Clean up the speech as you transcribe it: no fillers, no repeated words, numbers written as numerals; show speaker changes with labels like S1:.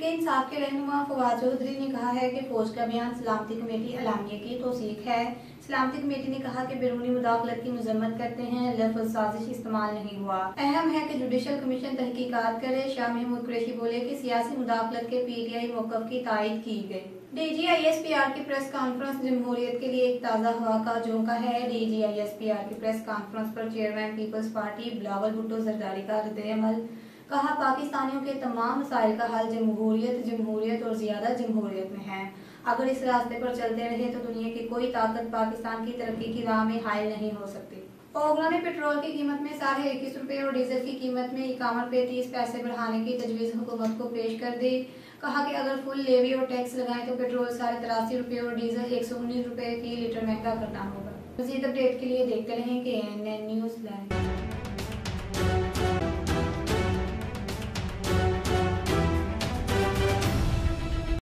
S1: तहरीक इंसाफ के रहनुमा फवाद चौधरी ने कहा है कि फौज का बयान सलामती कमेटी एलानिया की तौसीक है। सलामती कमेटी ने कहा कि बैरूनी मुदाखलत की मजम्मत करते हैं, लफ्ज साजिश इस्तेमाल नहीं हुआ। अहम है कि जुडिशल कमीशन तहकीकात करे। शाह महमूद कुरैशी बोले कि सियासी मुदाखलत के PTI मौक़िफ़ की तायद की गई। DGISPR की प्रेस कॉन्फ्रेंस जमहूरियत के लिए एक ताज़ा हवा का झोंका है। DGISPR की प्रेस कॉन्फ्रेंस पर chairman Peoples Party Bilawal Bhutto Zardari का रद्द-ए-अमल। कहा, पाकिस्तानियों के तमाम मसाइल का हल जमहूरियत, जमहूरियत और ज्यादा जमहूरियत में है। अगर इस रास्ते पर चलते रहे तो दुनिया की कोई ताकत पाकिस्तान की तरक्की की राह में हायल नहीं हो सकती। ओगला ने पेट्रोल की कीमत में 21.5 रुपए और डीजल की कीमत में 51 रुपए 30 पैसे बढ़ाने की तजवीज़ हुकूमत को पेश कर दी। कहा कि अगर फुल लेवी और टैक्स लगाएं तो पेट्रोल 83.5 रुपए और डीजल 119 रुपए फी लीटर महंगा करना होगा। मज़ीद अपडेट के लिए देखते रहें KNN न्यूज़ लाइव।